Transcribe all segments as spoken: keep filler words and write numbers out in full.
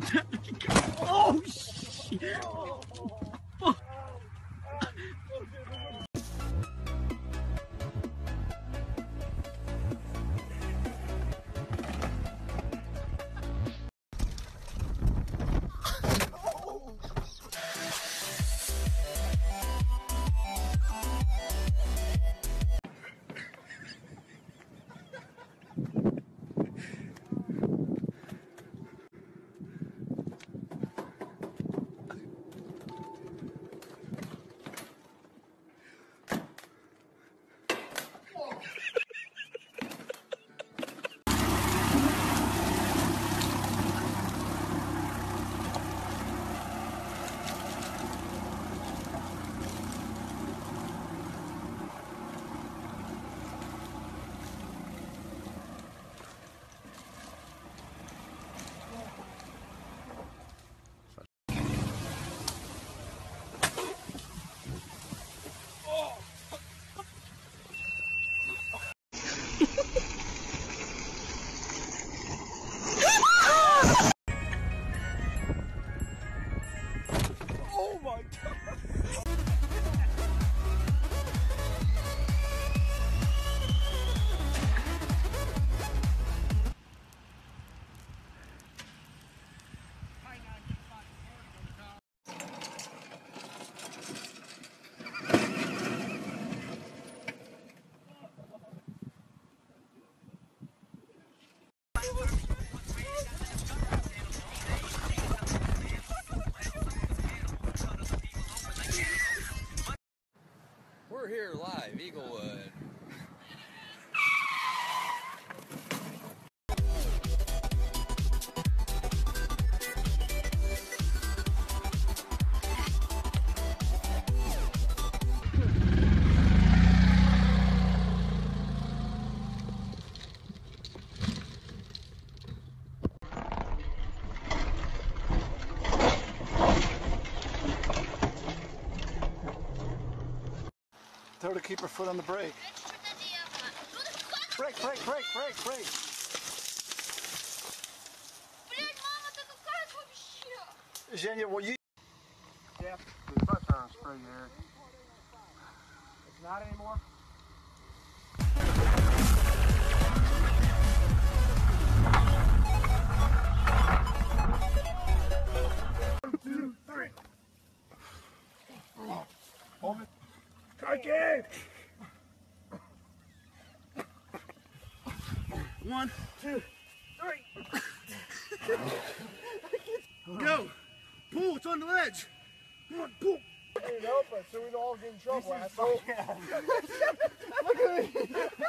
Oh, shit. Oh. Oh my God. We're here live, Eaglewood. Tell her to keep her foot on the brake. Brake, brake, brake, brake, brake. Zhenya, will you? Yeah, the bus on spray here. It's not anymore. One, two, three. Hold it. Okay. One, two, three. Go. Pull, it's on the ledge. Come on, pull. Can't help us, so we'd all get in trouble, asshole. Look at me.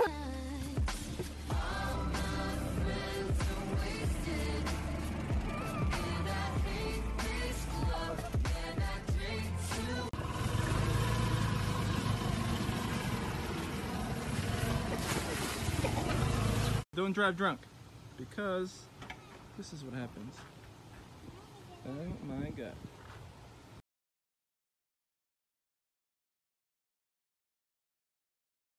Don't drive drunk, because this is what happens. Oh my God.